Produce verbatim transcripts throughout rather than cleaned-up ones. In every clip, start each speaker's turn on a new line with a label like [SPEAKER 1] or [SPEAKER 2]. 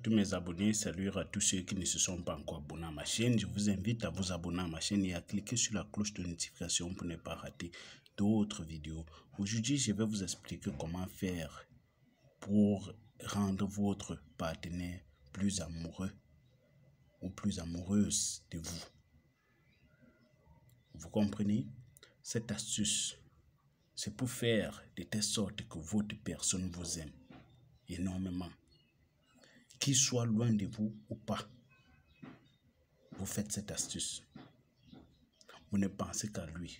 [SPEAKER 1] tous mes abonnés, salut à tous ceux qui ne se sont pas encore abonnés à ma chaîne. Je vous invite à vous abonner à ma chaîne et à cliquer sur la cloche de notification pour ne pas rater d'autres vidéos. Aujourd'hui, je vais vous expliquer comment faire pour rendre votre partenaire plus amoureux ou plus amoureuse de vous. Vous comprenez? Cette astuce, c'est pour faire de telle sorte que votre personne vous aime énormément. Qu'il soit loin de vous ou pas, vous faites cette astuce. Vous ne pensez qu'à lui.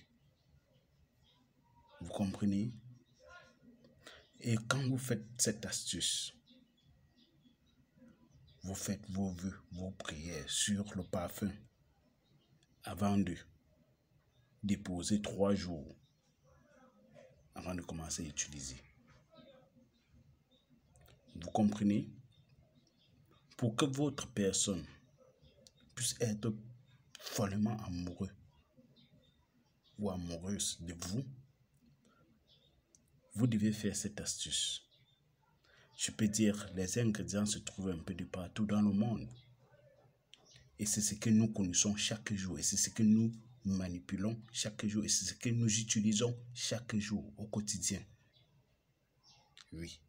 [SPEAKER 1] Vous comprenez? Et quand vous faites cette astuce, vous faites vos vœux, vos prières sur le parfum avant de déposer trois jours avant de commencer à utiliser. Vous comprenez? Pour que votre personne puisse être follement amoureux ou amoureuse de vous, vous devez faire cette astuce. Je peux dire, les ingrédients se trouvent un peu de partout dans le monde. Et c'est ce que nous connaissons chaque jour. Et c'est ce que nous manipulons chaque jour. Et c'est ce que nous utilisons chaque jour au quotidien. Oui.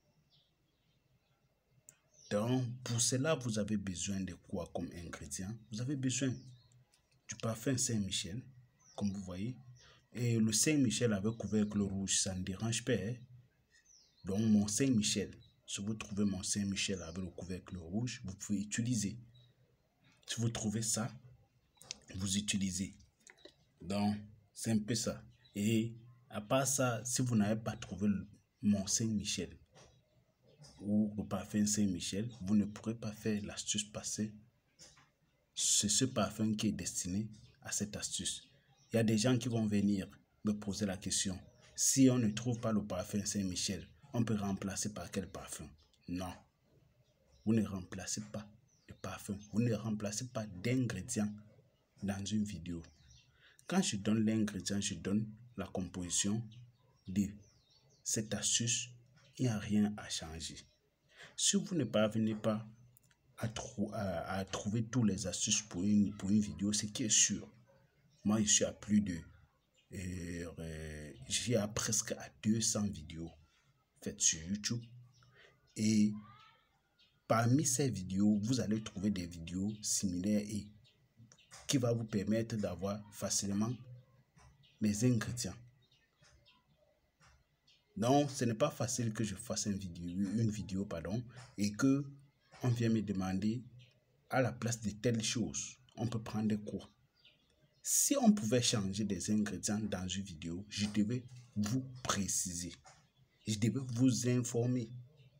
[SPEAKER 1] Donc, pour cela, vous avez besoin de quoi comme ingrédient? Vous avez besoin du parfum Saint-Michel, comme vous voyez. Et le Saint-Michel avec couvercle rouge, ça ne dérange pas. Hein? Donc, mon Saint-Michel, si vous trouvez mon Saint-Michel avec le couvercle rouge, vous pouvez utiliser. Si vous trouvez ça, vous utilisez. Donc, c'est un peu ça. Et à part ça, si vous n'avez pas trouvé mon Saint-Michel ou le parfum Saint-Michel, vous ne pourrez pas faire l'astuce passée. C'est ce parfum qui est destiné à cette astuce. Il y a des gens qui vont venir me poser la question. Si on ne trouve pas le parfum Saint-Michel, on peut remplacer par quel parfum? Non. Vous ne remplacez pas de parfum. Vous ne remplacez pas d'ingrédients dans une vidéo. Quand je donne l'ingrédient, je donne la composition de cette astuce. Il n'y a rien à changer. Si vous ne parvenez pas à, trou à, à trouver tous les astuces pour une, pour une vidéo, ce qui est sûr. Moi, je suis à plus de... Euh, euh, j'ai à presque à deux cents vidéos faites sur YouTube. Et parmi ces vidéos, vous allez trouver des vidéos similaires et qui va vous permettre d'avoir facilement les ingrédients. Donc, ce n'est pas facile que je fasse une vidéo, une vidéo pardon, et que on vient me demander à la place de telles choses, on peut prendre des cours. Si on pouvait changer des ingrédients dans une vidéo, je devais vous préciser. Je devais vous informer.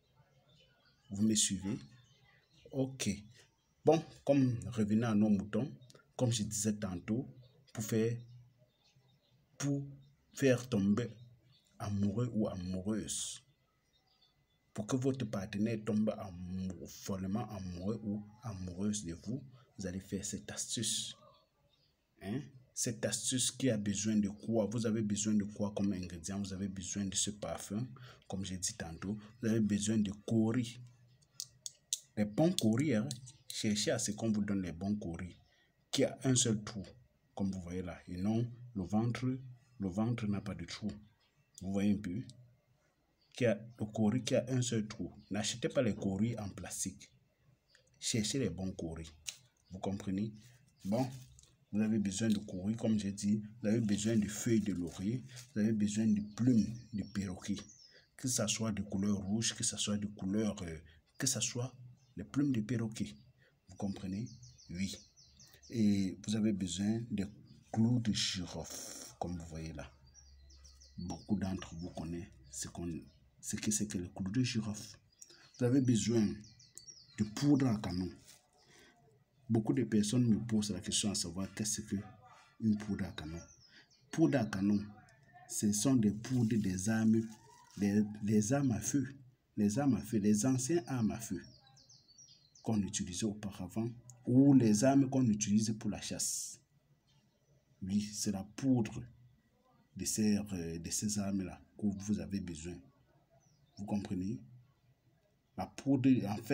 [SPEAKER 1] Vous me suivez? Ok. Bon, comme revenons à nos moutons, comme je disais tantôt, pour faire, pour faire tomber amoureux ou amoureuse, pour que votre partenaire tombe amoureux, follement amoureux ou amoureuse de vous, vous allez faire cette astuce. Hein? Cette astuce qui a besoin de quoi? Vous avez besoin de quoi comme ingrédient? Vous avez besoin de ce parfum, comme j'ai dit tantôt. Vous avez besoin de cori. Les bons cori, hein? Cherchez à ce qu'on vous donne les bons cori, qui a un seul trou, comme vous voyez là. Et non, le ventre, le ventre n'a pas de trou. Vous voyez un peu? Qui a le cori qui a un seul trou. N'achetez pas les cori en plastique. Cherchez les bons cori. Vous comprenez? Bon, vous avez besoin de cori, comme j'ai dit. Vous avez besoin de feuilles de laurier. Vous avez besoin de plumes de perroquet. Que ce soit de couleur rouge, que ce soit de couleur... Euh, que ce soit les plumes de perroquet. Vous comprenez? Oui. Et vous avez besoin de clous de girofle, comme vous voyez là. Beaucoup d'entre vous connaissent ce qu'on, ce que c'est que le clou de girofle. Vous avez besoin de poudre à canon. Beaucoup de personnes me posent la question à savoir qu'est-ce que une poudre à canon. Poudre à canon, ce sont des poudres des armes, des, des armes à feu, les armes à feu, les anciennes armes à feu qu'on utilisait auparavant ou les armes qu'on utilise pour la chasse. Oui, c'est la poudre de ces, de ces armes-là que vous avez besoin. Vous comprenez? La poudre, en fait,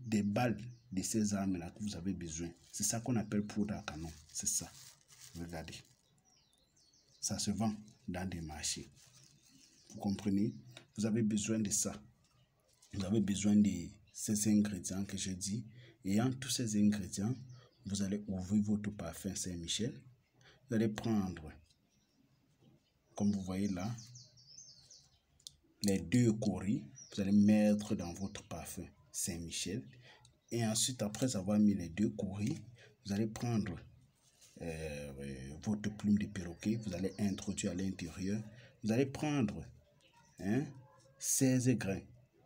[SPEAKER 1] des balles de ces armes-là que vous avez besoin. C'est ça qu'on appelle poudre à canon. C'est ça. Regardez. Ça se vend dans des marchés. Vous comprenez? Vous avez besoin de ça. Vous avez besoin de ces ingrédients que je dis. Et en tous ces ingrédients, vous allez ouvrir votre parfum Saint-Michel. Vous allez prendre, comme vous voyez là, les deux coris. Vous allez mettre dans votre parfum Saint-Michel. Et ensuite, après avoir mis les deux coris, vous allez prendre euh, votre plume de perroquet. Vous allez introduire à l'intérieur. Vous allez prendre hein, seize grains.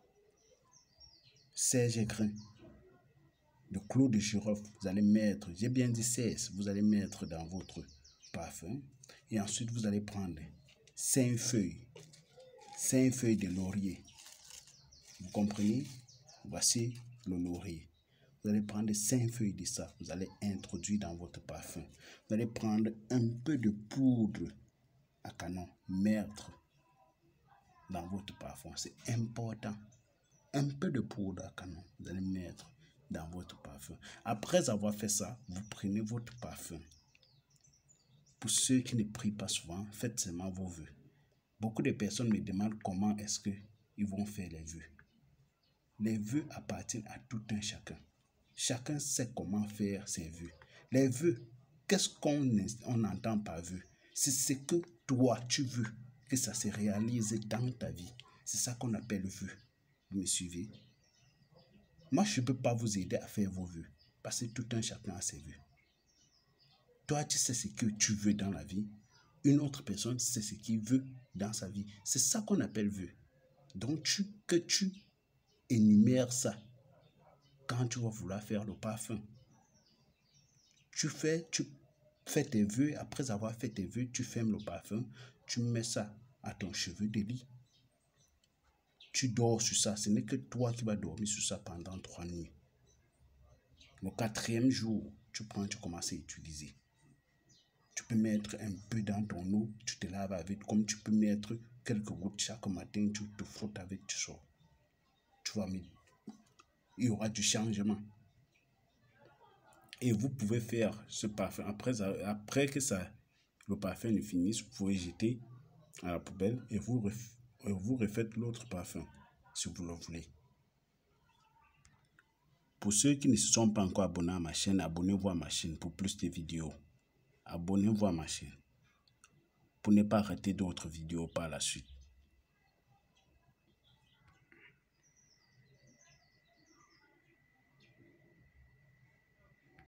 [SPEAKER 1] seize grains de clous de girofle. Vous allez mettre, j'ai bien dit seize, vous allez mettre dans votre parfum. Et ensuite, vous allez prendre cinq feuilles. cinq feuilles de laurier. Vous comprenez? Voici le laurier. Vous allez prendre cinq feuilles de ça. Vous allez introduire dans votre parfum. Vous allez prendre un peu de poudre à canon. Mettre dans votre parfum. C'est important. Un peu de poudre à canon. Vous allez mettre dans votre parfum. Après avoir fait ça, vous prenez votre parfum. Pour ceux qui ne prient pas souvent, faites seulement vos vœux. Beaucoup de personnes me demandent comment est-ce qu'ils vont faire les vœux. Les vœux appartiennent à tout un chacun. Chacun sait comment faire ses vœux. Les vœux, qu'est-ce qu'on on entend par vœux? C'est ce que toi, tu veux que ça se réalise dans ta vie. C'est ça qu'on appelle vœux. Vous me suivez? Moi, je ne peux pas vous aider à faire vos vœux. Parce que tout un chacun a ses vœux. Toi, tu sais ce que tu veux dans la vie. Une autre personne sait ce qu'il veut dans sa vie. C'est ça qu'on appelle vœux. Donc, tu, que tu énumères ça quand tu vas vouloir faire le parfum. Tu fais, tu fais tes vœux. Après avoir fait tes vœux, tu fermes le parfum. Tu mets ça à ton cheveu de lit. Tu dors sur ça. Ce n'est que toi qui vas dormir sur ça pendant trois nuits. Le quatrième jour, tu prends, tu commences à utiliser. Tu peux mettre un peu dans ton eau, tu te laves avec, comme tu peux mettre quelques gouttes chaque matin, tu te frottes avec, tu sors. Tu vas mettre. Il y aura du changement. Et vous pouvez faire ce parfum. Après, après que ça, le parfum ne finisse, vous pouvez jeter à la poubelle et vous, ref, vous refaites l'autre parfum, si vous le voulez. Pour ceux qui ne se sont pas encore abonnés à ma chaîne, abonnez-vous à ma chaîne pour plus de vidéos. Abonnez-vous à ma chaîne pour ne pas rater d'autres vidéos par la suite.